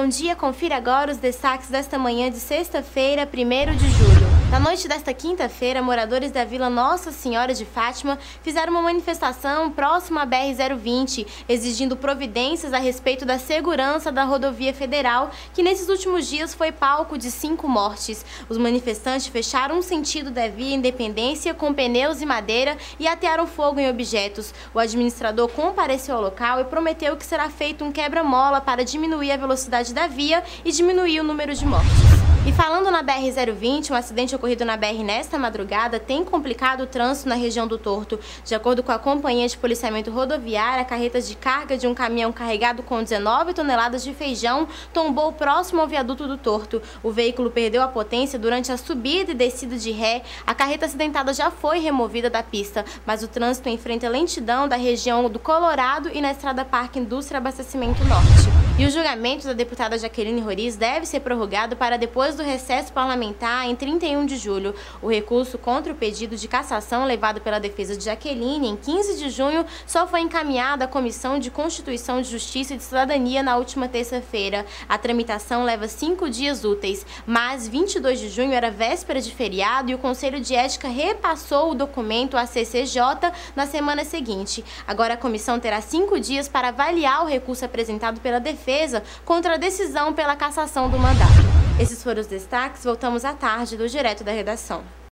bom dia. Confira agora os destaques desta manhã de sexta-feira, 1º de julho. Na noite desta quinta-feira, moradores da Vila Nossa Senhora de Fátima fizeram uma manifestação próxima à BR-020, exigindo providências a respeito da segurança da rodovia federal, que nesses últimos dias foi palco de 5 mortes. Os manifestantes fecharam um sentido da via Independência com pneus e madeira e atearam fogo em objetos. O administrador compareceu ao local e prometeu que será feito um quebra-mola para diminuir a velocidade da via e diminuir o número de mortes. E falando na BR-020, um acidente ocorrido na BR nesta madrugada tem complicado o trânsito na região do Torto. De acordo com a Companhia de Policiamento Rodoviário, a carreta de carga de um caminhão carregado com 19 toneladas de feijão tombou próximo ao viaduto do Torto. O veículo perdeu a potência durante a subida e descida de ré. A carreta acidentada já foi removida da pista, mas o trânsito enfrenta lentidão da região do Colorado e na Estrada Parque Indústria Abastecimento Norte. E o julgamento da deputada Jaqueline Roriz deve ser prorrogado para depois do recesso parlamentar em 31 de julho. O recurso contra o pedido de cassação levado pela defesa de Jaqueline em 15 de junho só foi encaminhado à Comissão de Constituição, de Justiça e de Cidadania na última terça-feira. A tramitação leva 5 dias úteis, mas 22 de junho era véspera de feriado e o Conselho de Ética repassou o documento à CCJ na semana seguinte. Agora a comissão terá 5 dias para avaliar o recurso apresentado pela defesa contra a decisão pela cassação do mandato. Esses foram os destaques. Voltamos à tarde do Direto da Redação.